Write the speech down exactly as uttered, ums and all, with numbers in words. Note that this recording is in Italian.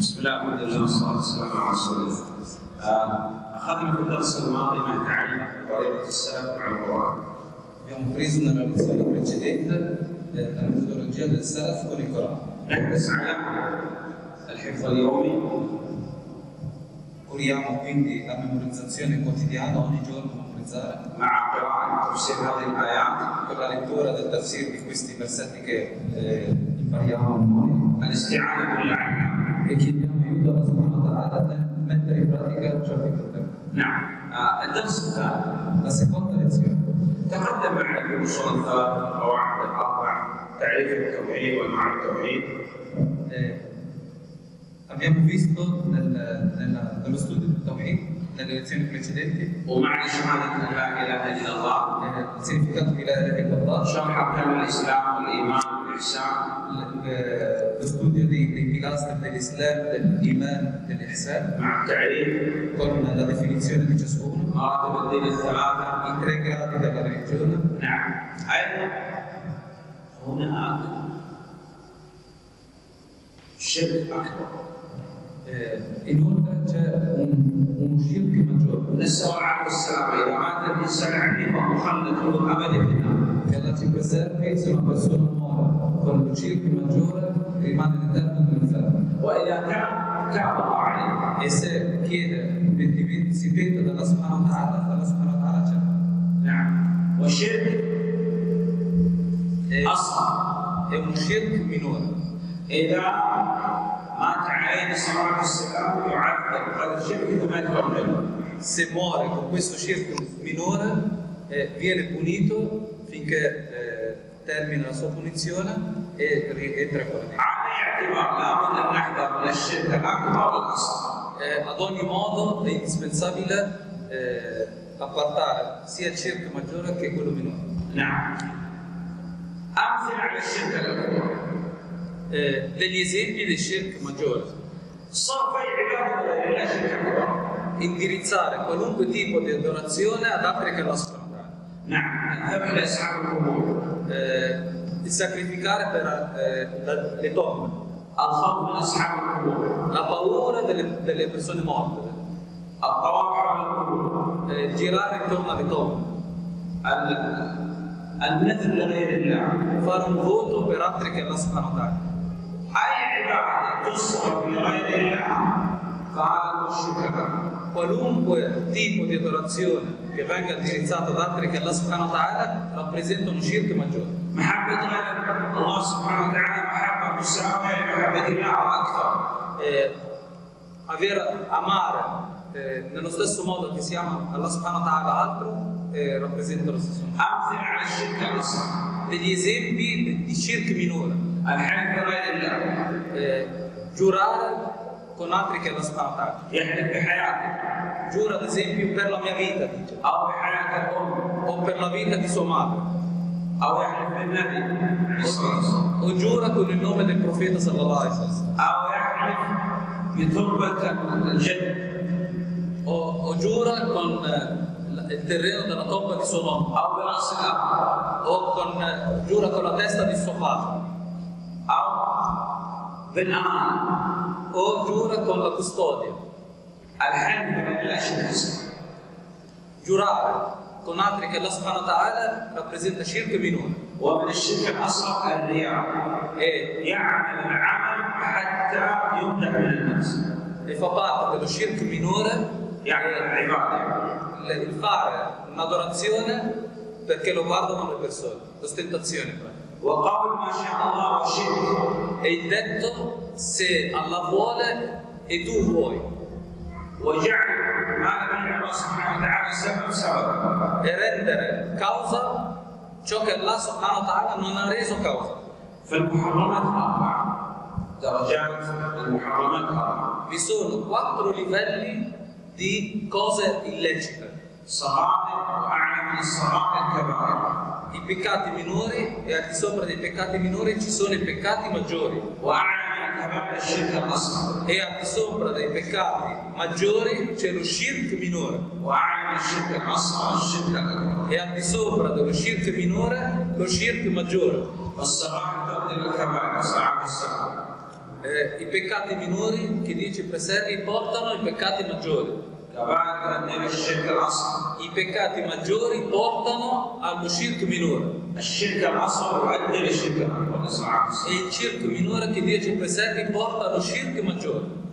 بسم الله والحمد لله والصلاه والسلام على رسول الله. اخذنا في الدرس الماضي ما يتعلق بطريقه السلف مع القران. Abbiamo preso nella lezione precedente la metodologia del Salaf con il Corano. نحرص على الحفظ اليومي. Curiamo quindi la memorizzazione quotidiana, ogni giorno memorizzare, مع قراءه تفسير هذه الايات. con la lettura del tafsir di questi versetti che eh, impariamo noi الاستعانه بالله e chiediamo aiuto alla subhanahu wa ta'ala nel mettere in pratica ciò che proponiamo. نعم. الدرس الثاني La seconda lezione. تقدم معنا في الاصول الثلاث القواعد الاربع تعريف التوحيد وانواع التوحيد. Eh, abbiamo visto nel, nella, nello studio del Tawhid, nelle lezioni precedenti, ومعنى شهاده ان لا اله الا الله. eh, il significato di la ilaha illallah, شرح اركان الاسلام والايمان والاحسان. l- lo studio dei, dei pilastri dell'Islam, dell'Iman, dell'Ihsan, مع التعريف con la definizione di ciascuno, مراتب الدين الثلاثه. i tre gradi della religione. نعم. ايضا هناك شرك اكبر. Eh, inoltre c'è un, uno shirk maggiore, نسال الله العافيه والسلامه اذا مات الانسان عليه فهو مخلد ابدا في النار. che Allah ci preservi, se una persona muore con lo shirk maggiore rimane in eterno nell'inferno. واذا كان تاب الله عليه. E se chiede, pentimento- si penta dalla subhanahu wa ta'ala, Allah subhanahu wa ta'ala c'è. نعم. والشرك È, اصغر. è un shirk minore. اذا مات عليه صلاه السلام يعذب هذا الشرك ثمانيه واربعين. Se muore con questo shirk minore, eh, viene punito finché eh, termina la sua punizione e rientra fuori. على اعتبار لابد ان نحذر من الشرك الاكبر والاصغر. Eh, ad ogni modo è indispensabile eh, appartare sia il shirk maggiore che quello minore. نعم. امثله على الشرك الاكبر. Eh, degli esempi del shirk maggiore: صرف عباده غير الله شرك اكبر. indirizzare qualunque tipo di adorazione ad altri che Allah subhanahu wa ta'ala. نعم. الذبح لاصحاب القبور. Eh, il sacrificare per eh, la- le tombe, الخوف من اصحاب القبور. la paura delle, delle persone morte, الطواف حول القبور. eh, girare intorno alle tombe, ال- النذر لغير الله. fare un voto per altri che Allah subhanahu wa ta'ala. اي عباده تصرف لغير الله فهذا هو الشرك الاكبر. Qualunque tipo di adorazione che venga indirizzato ad altri che Allah subhanahu wa ta'ala rappresenta uno shirk maggiore. محبه غير الله سبحانه وتعالى محبه مساويه لمحبه الله او اكثر. Eh, aver amare eh, nello stesso modo che si ama Allah subhanahu wa ta'ala altro eh, rappresenta lo stesso. امثله على الشرك الاصغر. Degli esempi di shirk minore: الحلف بغير الله. eh, giurare con altri che Allah subhanahu wa ta'ala. يحلف بحياته Giura ad esempio per la mia vita, dice, او بحياه الام o per la vita di sua madre, او يحلف بالنبي o giura con il nome del profeta sallallahu alaihi wasallam, او يحلف بتربه الجد o, o giura con eh, il terreno della tomba di suo nonno, او براس الاب o con, eh, giura con la testa di suo padre, او بالامانه. o giura con la custodia. الحلف بغير الله شرك اصغر. Giurare con altri che Allah subhanahu wa ta'ala rappresenta shirk minore. ومن الشرك الاصغر الرياء. E, يعمل العمل حتى يمدح من الناس. e fa parte dello shirk minore يعني العباده. il, il fare un'adorazione perché lo guardano le persone, l'ostentazione. وقول ما شاء الله وشئت. E il detto se Allah vuole e tu vuoi, وجعل ما لم يجعل الله سبحانه وتعالى سبب سبب. e rendere causa ciò che Allah subhanahu wa ta'ala non ha reso causa. فالمحرمات اربعه. درجات المحرمات اربعه. Vi sono quattro livelli di cose illecite: صغائر واعلى من الصغائر كبائر. i peccati minori, e al di sopra dei peccati minori ci sono i peccati maggiori, واعلى من الكبائر الشرك الاصغر. e al di sopra dei peccati maggiori c'è lo shirk minore, واعلى من الشرك الاصغر الشرك الاكبر. e al di sopra dello shirk minore lo shirk maggiore. والصغائر تؤدي الى الكبائر صعب السبب. Eh, I peccati minori che dice preservi portano i peccati maggiori. كبائر النبي الشرك الأصغر. I peccati maggiori portano allo shirk minore. الشرك الأصغر يؤدي للشرك الأكبر. E il shirk minore che dice preservi porta allo shirk maggiore.